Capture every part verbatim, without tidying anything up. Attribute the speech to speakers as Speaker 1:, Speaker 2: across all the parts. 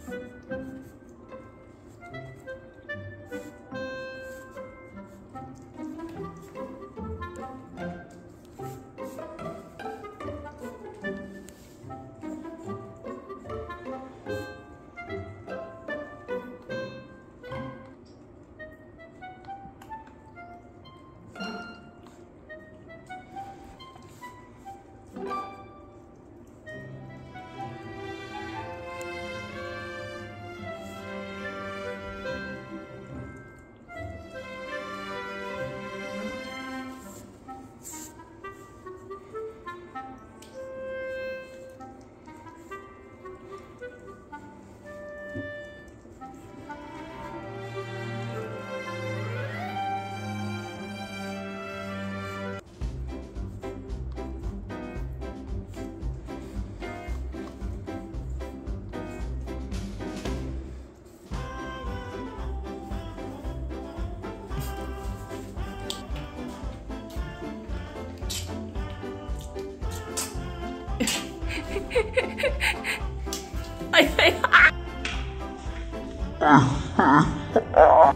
Speaker 1: 아이 아이 아.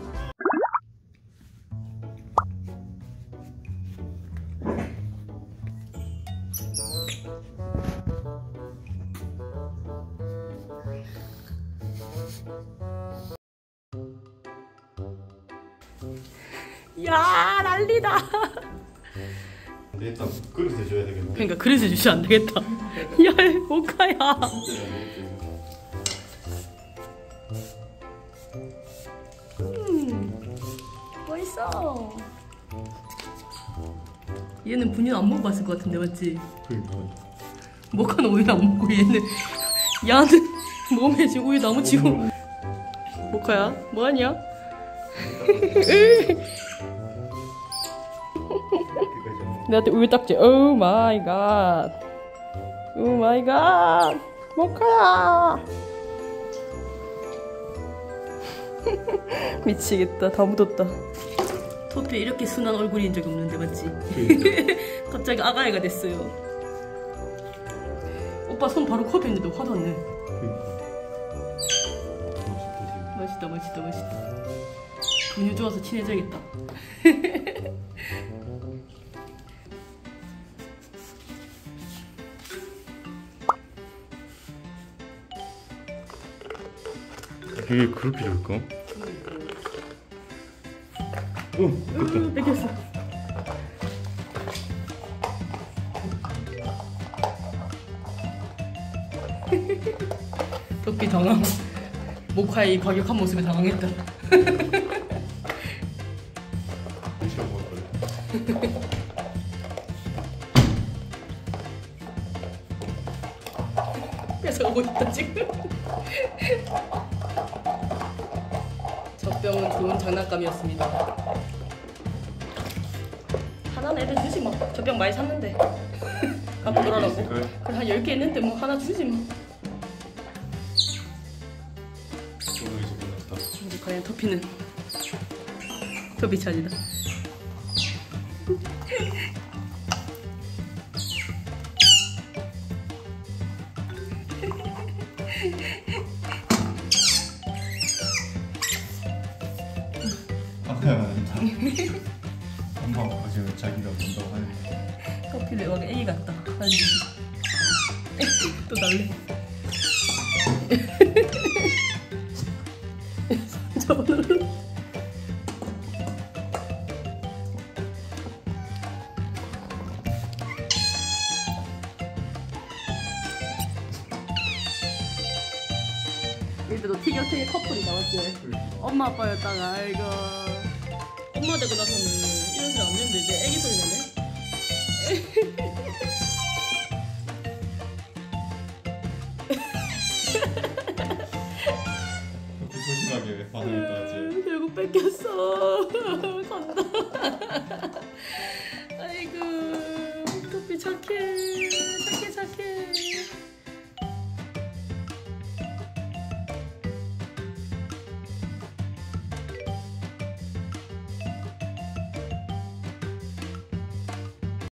Speaker 1: 야, 난리다.
Speaker 2: 일단 그릇 해줘야 되겠네.
Speaker 1: 그러니까 그릇 해주시면 안 되겠다. 야, 모카야. 음, 맛있어. 얘는 분유 안 먹어봤을 것 같은데, 맞지?
Speaker 2: 그러니까.
Speaker 1: 모카는 우유 안 먹고 얘는 야는 몸에 지금 우유 나무치고. 모카야, 뭐하냐? 내한테 우유 딱지. 오 마이 갓. 오 마이 갓. 모카야. 미치겠다. 다 묻었다. 토피에 이렇게 순한 얼굴인 적이 없는데, 맞지? 갑자기 아가애가 됐어요. 오빠 손 바로 컵에 있는데 화도 안 내. 맛있다 맛있다 맛있다. 분유 좋아서 친해져야겠다.
Speaker 2: 이게 그렇게 좋을까? 어, 됐다.
Speaker 1: 뺏겼어. 토끼 당황. 모카의 과격한 모습에 당황했다. 뺏어오고 있다 지금. 젖병은 좋은 장난감이었습니다. 하나는 애들 주지 뭐. 젖병 많이 샀는데. 갖고 놀아라고. 그래 한 열 개 있는데 뭐 하나 주지 뭐. 우리 과연 토피는 토피 차지다.
Speaker 2: 엄마 아버지는 자기가 본다고 하는데
Speaker 1: 토피를 막 애기 같다. 아니 또 날래. 저번으로 근데 너 티격태격 커플이다, 맞지? 엄마 아빠였다가 아이고 엄마 되고 나서는 이런 소리 안 내는데 이제 애기 소리 내네.
Speaker 2: 소심하게 반응했다.
Speaker 1: 결국 뺏겼어. 간다.